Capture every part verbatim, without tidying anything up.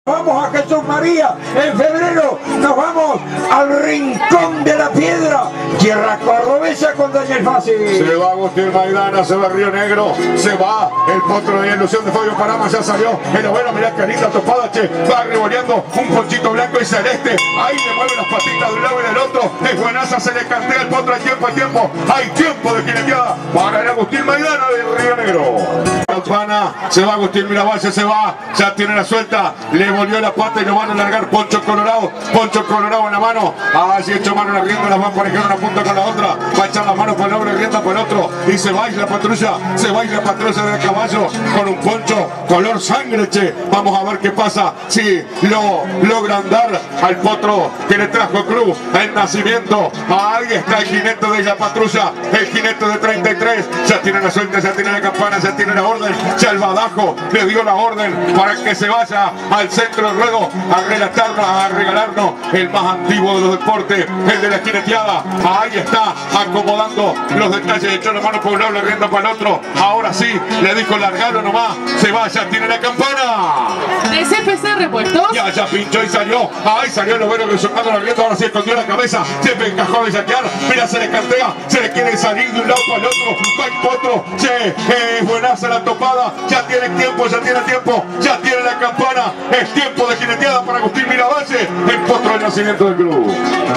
Vamos a Jesús María, en febrero nos vamos al Rincón de la Piedra, tierra cordobesa con Daniel Fassi. Se va Agustín Maidana, se va Río Negro, se va el potro de ilusión de Fabio Parama, ya salió el noveno, mirá qué linda topada, che, va revoleando un ponchito blanco y celeste, ahí le mueve las patitas de un lado y del otro, es buenaza, se le cantea el potro, hay tiempo, hay tiempo, hay tiempo de jineteada para el Agustín Maidana de Río Negro. Campana, se va Agustín Miravalle, se va, ya tiene la suelta, le volvió la pata y lo van a largar Poncho Colorado, Poncho Colorado en la mano, allí hecho mano la rienda, las van a parejar una punta con la otra, va a echar las manos para el hombre, rienda para el otro, y se va y la patrulla, se va y la patrulla del caballo, con un poncho color sangre, che, vamos a ver qué pasa, si lo logran dar al potro que le trajo Cruz, el nacimiento, ahí está el jinete de la patrulla, el jinete de treinta y tres, ya tiene la suelta, ya tiene la campana, ya tiene la orden, ya el badajo le dio la orden para que se vaya al centro del ruedo a relatarnos, a regalarnos el más antiguo de los deportes, el de la jineteada. Ahí está acomodando los detalles, echó la mano por un lado, la rienda para el otro. Ahora sí, le dijo largalo nomás, se vaya, tiene la campana. De C P C repuestos. Ya, ya pinchó y salió. Ahí salió el noveno resonando la rienda, ahora sí escondió la cabeza, se encajó de yaquear. Mira, se le cantea, se le quiere salir de un lado para el otro. Va el potro, che, es buenaza la topada, ya tiene tiempo, ya tiene tiempo, ya tiene la campana. Es tiempo de jineteada para Agustín Miravalle, el potro del nacimiento del club.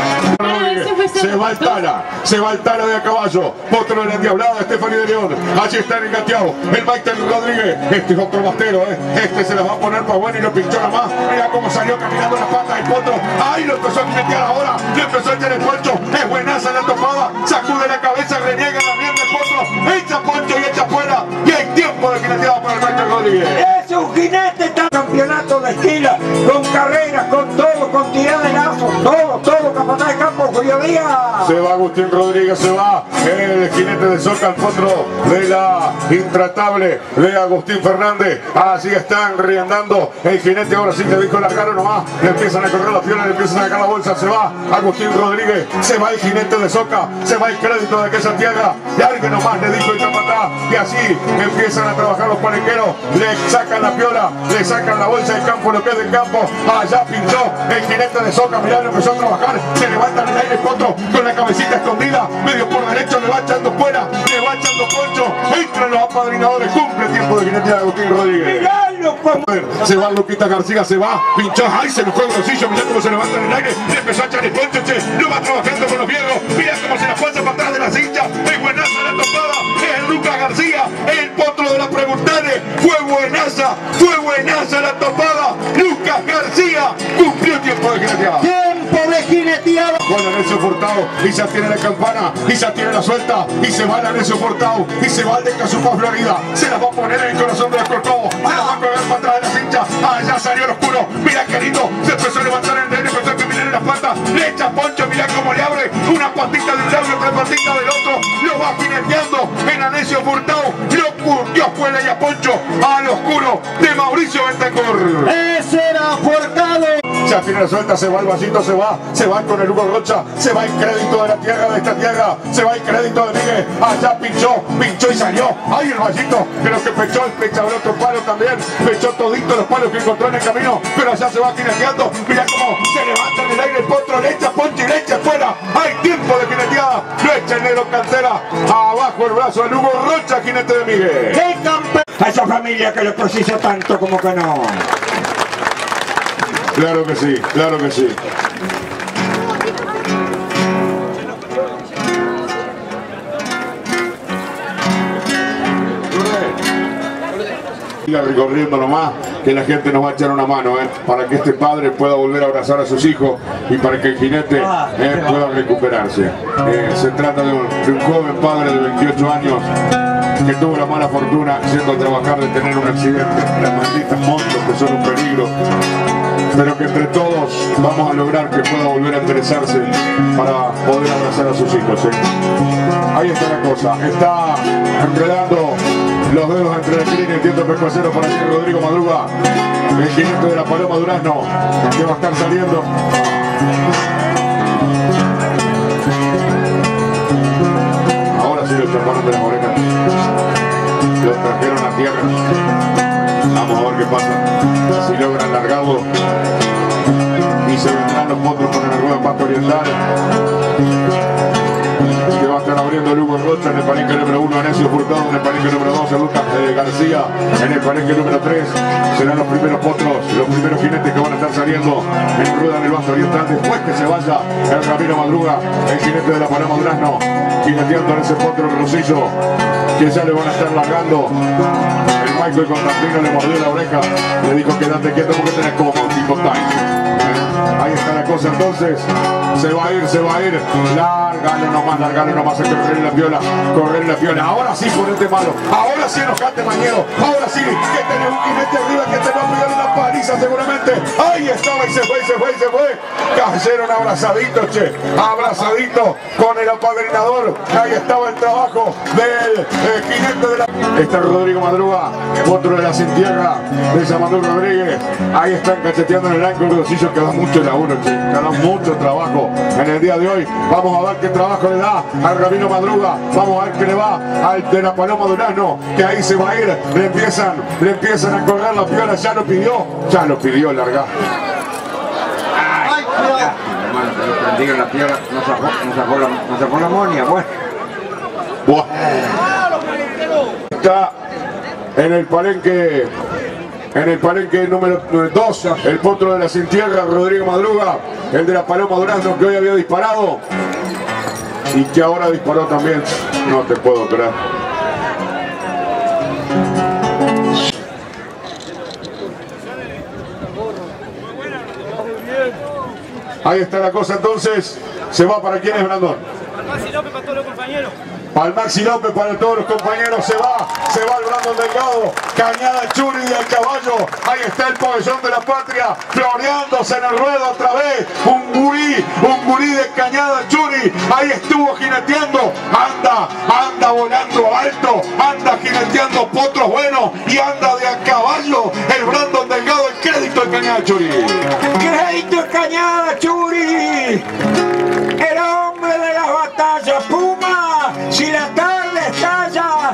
Se va el Tala, se va el Tala de a caballo, potro de la Endiablada, Estefanía de León, allí está el engateado, el Maite Rodríguez, este es otro bastero, eh. este se la va a poner para bueno y lo pinchó nada más, mira cómo salió caminando las patas del potro, ahí lo empezó a jinetear ahora, le empezó a echar el poncho, es buenaza la topada, sacude la cabeza, reniega la rienda del potro, echa poncho y echa fuera, y hay tiempo de jineteada para el Maite Rodríguez. Es un jinete, está campeonato de esquila, con carreras, con todo, con tirada de lazo, todo, todo, capataz de campo, Julio Díaz. Se va Agustín Rodríguez, se va el jinete de Soca, el potro de la intratable de Agustín Fernández. Así están riendando el jinete, ahora sí le dijo largaron nomás, le empiezan a correr las piernas, le empiezan a sacar la bolsa, se va Agustín Rodríguez, se va el jinete de Soca, se va el crédito de aquella tierra, largue nomás, le dijo el capataz, y así empiezan a trabajar los panequeros, le sacan la piola, le sacan la bolsa del campo, lo que es del campo, allá pinchó el jinete de Soca, mirá, empezó a trabajar, se levanta en el aire el potro con la cabecita escondida, medio por derecho, le va echando fuera, le va echando poncho, entran los apadrinadores, cumple el tiempo de jineteada de Agustín Rodríguez. Miralo como... Se va Luquita García, se va, pinchó, ay, se le fue el bolsillo, mirá cómo se levanta en el aire, le empezó a echar el poncho, che, lo va trabajando con los viejos, mirá cómo se la pasa para atrás de la cincha, es buenaza la topada, es Lucas García, el potro de la Preguntane, fue buenaza, fue buenaza la topada, Lucas García, cumplió el tiempo de jineteada. Tiempo de jineteada. Con Anecio Furtado, y ya tiene la campana, y ya tiene la suelta, y se va el Anecio Furtado, y se va el de Casupá, Florida, se la va a poner en el corazón de los Corcovos, se la va a pegar para atrás de la cincha, allá salió el oscuro, mira querido, se empezó a levantar el nene, empezó a caminar en las patas, le echa poncho, mira cómo le abre, una patita de un lado y otra patita del otro, lo va jineteando en Anecio Furtado, lo curtió afuera y a poncho, al oscuro de Mauricio Bentancur. Ese era Furtado. Ya tiene la suelta, se va el vasito, se va, se va con el Hugo Rocha, se va el crédito de la tierra, de esta tierra, se va el crédito de Miguel, allá pinchó, pinchó y salió, ahí el vasito, creo que pechó el pecha del otro palo también, pechó todito los palos que encontró en el camino, pero allá se va jineteando, mira cómo se levanta en el aire el potro, le echa poncho y le echa afuera, hay tiempo de jineteada, lo echa el negro Cantera, abajo el brazo del Hugo Rocha, jinete de Miguel. ¡Qué campeón! A esa familia que lo precisa tanto como que no. Claro que sí, claro que sí. Siga recorriendo nomás, que la gente nos va a echar una mano, ¿eh? para que este padre pueda volver a abrazar a sus hijos y para que el jinete eh, pueda recuperarse. Eh, se trata de un, de un joven padre de veintiocho años que tuvo la mala fortuna, yendo a trabajar, de tener un accidente. Las malditas motos que son un peligro, pero que entre todos vamos a lograr que pueda volver a enderezarse para poder abrazar a sus hijos. ¿eh? Ahí está la cosa, está enredando los dedos entre la esquina y el tiento percuacero para que Rodrigo Madruga, el jinete de la Paloma Durazno, que va a estar saliendo. Ahora sí lo chaparon de la morena, lo trajeron a tierra. Vamos a ver qué pasa. Si logran largarlo y se vendrán los potros con el ruedo Pasto Oriental, que va a estar abriendo Lugo Rocha en el palenque número uno, Anecio Furtado en el palenque número dos, Lucas eh, García en el palenque número tres. Serán los primeros potros, los primeros jinetes que van a estar saliendo en rueda en el Pasto Oriental después que se vaya el Ramiro Madruga, el jinete de la Paloma Durazno, jineteando en ese potro Rosillo, que ya le van a estar largando. El Michael Constantino le mordió la oreja, le dijo quédate quieto porque tenés como tipo time. Ahí está la cosa entonces, se va a ir, se va a ir, largalo nomás, largalo nomás, hay que correr la piola, correr la piola, ahora sí ponete malo, ahora sí enojate mañero, ahora sí, que tenés un jinete arriba que te va a pegar una paliza seguramente, ahí estaba y se fue, y se fue, y se fue, cayeron abrazaditos, che, abrazaditos con el apadrinador, ahí estaba el trabajo del eh, jinete de la... Está Rodrigo Madruga, otro de la Sin Tierra, de Yamadú Rodríguez, ahí están cacheteando en el ángulo, Rosillo, que da mucho laburo, che, que da mucho trabajo en el día de hoy. Vamos a ver qué trabajo le da al Ramiro Madruga, vamos a ver qué le va al de la Paloma Durazno, que ahí se va a ir, le empiezan, le empiezan a correr la piola, ya lo pidió, ya lo pidió largar. Ay, cuidado. Hermano, que lo prendieron la piola, no sacó, no sacó la, no sacó la monia, bueno. Buah. Está en el palenque, en el palenque número dos, el potro de la Sin Tierra, Rodrigo Madruga, el de la Paloma Durazno, que hoy había disparado y que ahora disparó también. No te puedo creer. Ahí está la cosa entonces. Se va para quién es, Brandon. Maxi López para todos los compañeros. Para el Maxi López, para todos los compañeros, se va, se va el Brandon Delgado, Cañada Churi del caballo, ahí está el pabellón de la patria, floreándose en el ruedo otra vez, un gurí, un gurí de Cañada Churi, ahí estuvo jineteando, anda, anda volando alto, anda jineteando potros buenos y anda de a caballo el Brandon Delgado, el crédito de Cañada Churi. Crédito de Cañada Churi, el hombre de las batallas, Puma, si la tarde estalla,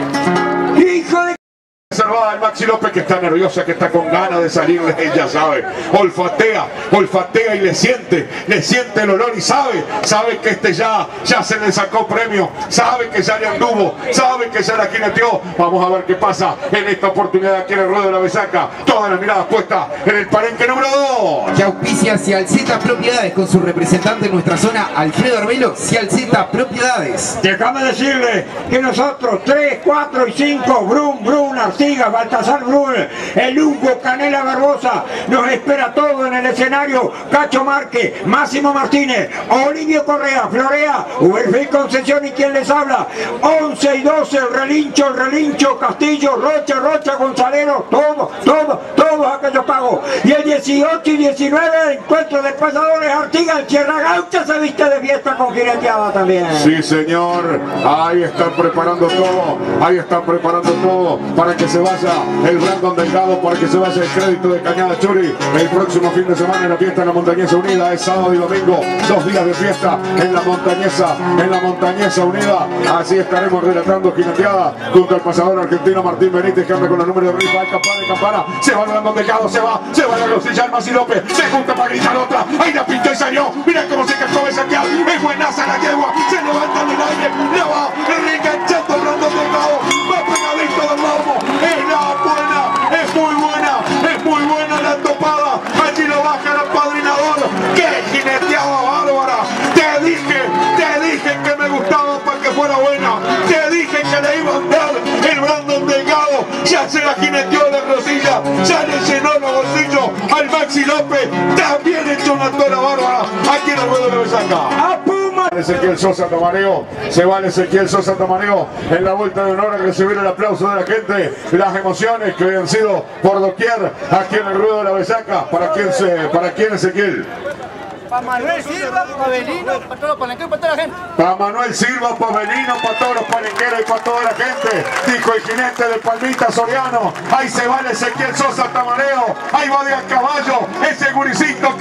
hijo de... Salvada el Maxi López, que está nerviosa, que está con ganas de salir, ella sabe, olfatea, olfatea y le siente, le siente el olor y sabe, sabe que este ya, ya se le sacó premio, sabe que ya le anduvo, sabe que ya la jineteó. Vamos a ver qué pasa en esta oportunidad aquí en el ruedo de la Besaca, todas las miradas puestas en el palenque número dos. Que auspicia Cialzeta Propiedades con su representante en nuestra zona, Alfredo Arbelo, Cialzeta Propiedades. Déjame decirle que nosotros tres, cuatro y cinco, Brum, Brum, Artigas, Baltasar Brum, el Hugo Canela Barbosa, nos espera todo en el escenario. Cacho Márquez, Máximo Martínez, Olivio Correa, Florea, Uberfil Concepción y quien les habla. once y doce, el relincho, el relincho, Castillo, Rocha, Rocha, Gonzalero, todos, todos, todos aquellos pagos. Y el dieciocho y diecinueve, el encuentro de pasadores Artigas, el Sierra Gaucha se viste de fiesta con jineteada también. Sí, señor, ahí están preparando todo, ahí están preparando todo para que se vaya el Brandon Delgado, para que se vaya el crédito de Cañada Churi el próximo fin de semana en la fiesta en la Montañesa Unida. Es sábado y domingo, dos días de fiesta en la Montañesa, en la Montañesa Unida. Así estaremos relatando jineteada junto al pasador argentino Martín Benítez, que anda con los números de rifa de campana y campana. Se va el Brandon Delgado, se va, se va la Rosilla, el Maxi López, se junta para gritar otra, ahí la pintó y salió, mira cómo se cayó esa que es buenaza la yegua, se levanta en el aire, le va, reenganchando el Brandon Delgado, va pegadito del lomo, es la buena, es muy buena, es muy buena la topada, allí lo baja el apadrinador, qué jineteada bárbara, te dije, te dije que me gustaba para que fuera buena, te dije que le iba a andar el Brandon Delgado, ya se la jineteó la Rosilla, ya le llenó los bolsillos al Maxi López, también echó una tola bárbara, aquí en el ruedo de la Besaca. ¡A Puma! Ezequiel Sosa Tamareo, se va Ezequiel Sosa Tamareo en la vuelta de honor a recibir el aplauso de la gente, las emociones que hoy han sido por doquier aquí en el ruedo de la Besaca. ¿Para quién, se, para quién Ezequiel? Para Manuel Silva, para Belino, para todos los palenqueros, para toda la gente. Para Manuel Silva, para Belino, para todos los palenqueros y para toda la gente. Dijo el jinete de Palmita Soriano. Ahí se va Ezequiel Sosa Tamareo. Ahí va de a caballo ese guricito que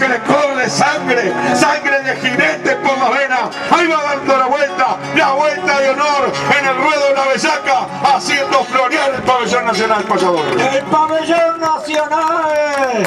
que le corre sangre, sangre de jinete por la vena. Ahí va dando la vuelta, la vuelta de honor en el ruedo de la bellaca, haciendo florear el pabellón nacional payador. El pabellón nacional,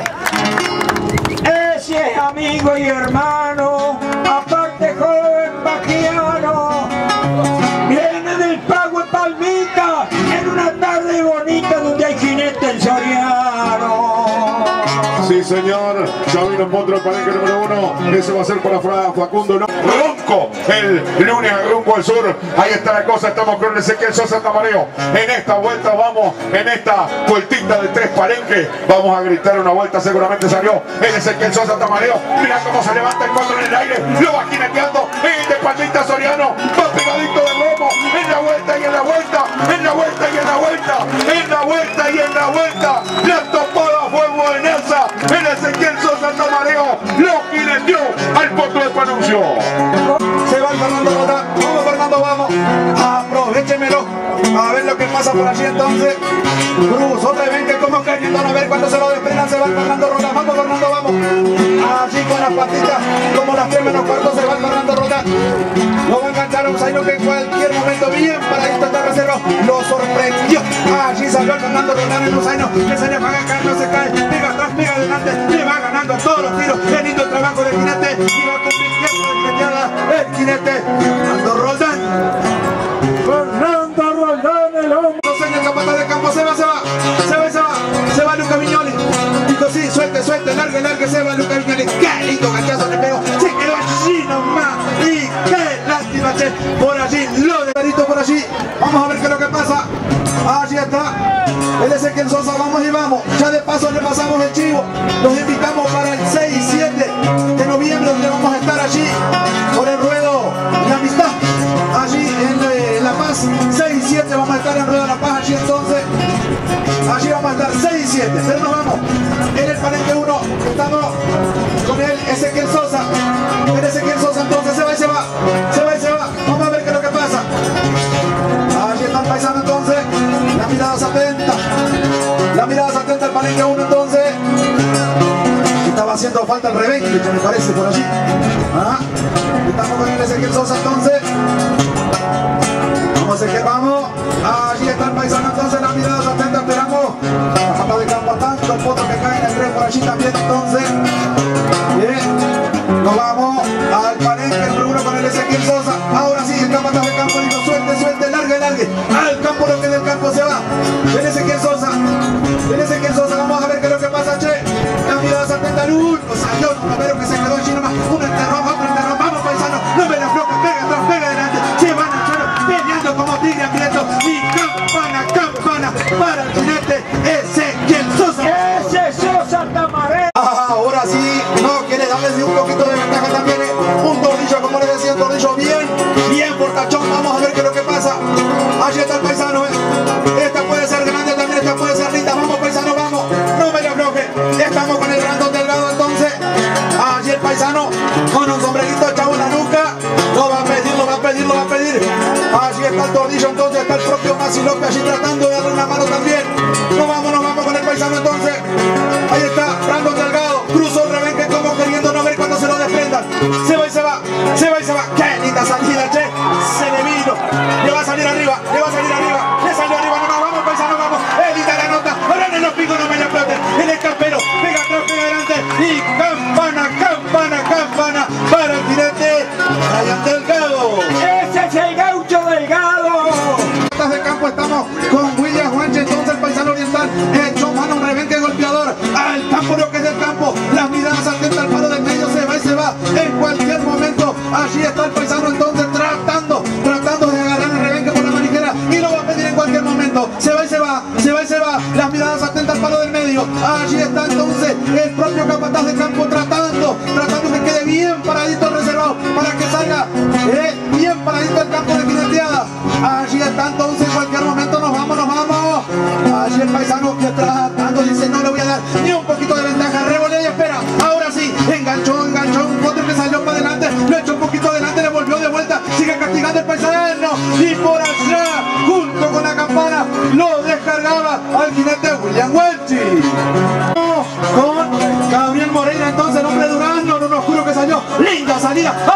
ese es amigo y hermano, aparte joven bajiano, viene del Pago de Palmita en una tarde bonita donde hay jinete en Soriano. Sí, señor, ya vino en potro el palenque número uno. Ese va a ser para Facundo Ronco, el lunes rumbo al sur. Ahí está la cosa, estamos con Ezequiel Sosa Tamareo. En esta vuelta vamos, en esta vueltita de tres palenques, vamos a gritar una vuelta, seguramente salió el Ezequiel Sosa Tamareo. Mira cómo se levanta el cuatro en el aire, lo va jineteando, el de Palmita Soriano, va pegadito de lomo, en la vuelta y en la vuelta, en la vuelta y en la vuelta, en la vuelta y en la vuelta, la topada fue buenaza. El Ezequiel Sosa Tamareo lo jineteó al potro de Panuncio. Se va Fernando Rota, vamos Fernando, vamos, aprovechémelo, a ver lo que pasa por allí entonces. Cruz, otra vez que como queriendo a ver cuando se lo desprendan, se va Fernando Rota, vamos Fernando, vamos. Así con las patitas, como las tres menos cuartos, se va Fernando Rota. Lo va a enganchar a un Zaino que en cualquier momento, bien para esto está reserva, lo sorprendió. Allí salió el Fernando Rota en un Zaino, que se le va a caer, no se cae, pega atrás, pega adelante, le va ganando a todos los tiros. Qué lindo trabajo del jinete, y va compitiendo de jineteada el jinete Fernando Roldán. Fernando Roldán, el hombre. En el capataz de campo, se va, se va, se va, se va, se va Luca Viñoli. Dijo sí, suelte, suelte, largue, largue, se va Luca Viñoli. Qué lindo gachazo le pegó, se quedó allí nomás. Y qué lástima, che, por allí, lo de Carito por allí. Vamos a ver qué es lo que pasa. Allí está el Ezequiel Sosa, vamos y vamos. Ya de paso le pasamos el chivo. Los invitamos para el seis y siete de noviembre, donde vamos a estar allí por el ruedo La Amistad. Allí en eh, La Paz, seis y siete vamos a estar en Ruedo La Paz, allí entonces, allí vamos a estar seis y siete, pero nos vamos, en el palenque uno, estamos con el Ezequiel Sosa, el Ezequiel Sosa entonces se va y se va, se va y se va, vamos a ver qué es lo que pasa, allí está el paisano entonces, la mirada se atenta, la mirada se atenta al palenque uno entonces, estaba haciendo falta el reveque, me parece por allí, ¿ah? Estamos con el Ezequiel Sosa entonces. Vamos Ezequiel, vamos. Allí está el paisano entonces, la mirada se atenta, esperamos. La pata de campo a tanto, el potro que cae en el tren por allí también entonces. Bien. Nos vamos al palenque el uno con el Ezequiel Sosa. Ahora sí, el capataz de campo dijo suelte, suelte, largue, largue. Al campo, lo que del campo se va. El Ezequiel Sosa. El Ezequiel Sosa, vamos a ver qué es lo que pasa, che. La mirada se atenta al uno. Salió un número que se quedó allí nomás. Uno enterró, otro enterró. Vamos paisano, no me la afloja, pega atrás, pega adelante. Se van a echar peleando como tigre hambriento. Y campana, campana para el jinete Ezequiel Sosa. Ese Sosa Tamareo. Ah, ahora sí, no quiere darles un poquito de ventaja también. eh. Un tordillo, como les decía, un tordillo bien, bien portachón. Vamos a ver qué es lo que pasa. Allí está el paisano, eh. Esta puede ser grande también, esta puede ser linda. Vamos, paisano, vamos. No me la afloje. Estamos con el grandón delgado entonces. Allí el paisano con un sombrerito echado en la nuca. Lo va a pedir, lo va a pedir, lo va a pedir. Allí está el tordillo entonces, está el propio Masi López allí tratando de darle una mano también. Nos vamos, nos vamos con el paisano entonces. Ahí está, Brandon Delgado, cruzó el rebenque como queriendo no ver cuando se lo desprendan. Se va y se va, se va y se va. Qué linda salida, che. Se le vino. Le va a salir arriba, le va a salir arriba. Le salió arriba, no, no, vamos paisano, vamos. Elita la nota, ahora en los picos no me la exploten. El escampero, pega atrás, pega adelante. Y campana, campana, campana para el jinete Brian Delgado. Ese es el gaucho Delgado. De campo estamos con William Juanche, entonces el paisano oriental hecho mano, un rebenque golpeador al campo, lo que es del campo, las miradas atentas al palo del medio, se va y se va en cualquier momento. Allí está el paisano entonces tratando, tratando de agarrar el rebenque por la manijera y lo va a pedir en cualquier momento. Se va y se va, se va y se va, las miradas atentas al palo del medio. Allí está entonces el propio capataz de campo tratando, tratando que quede bien paradito el reservado para que salga eh, bien paradito el campo de jineteada. Allí está entonces, en cualquier momento nos vamos, nos vamos. Allí el paisano que tratando dice no le voy a dar ni un poquito de ventaja, revolea y espera. Ahora sí, enganchó, enganchó un potro que salió para adelante, lo echó un poquito adelante, le volvió de vuelta, sigue castigando el paisano y por allá, junto con la campana, lo descargaba al jinete William Welchi. Con Gabriel Moreira entonces, el hombre Durán. salida.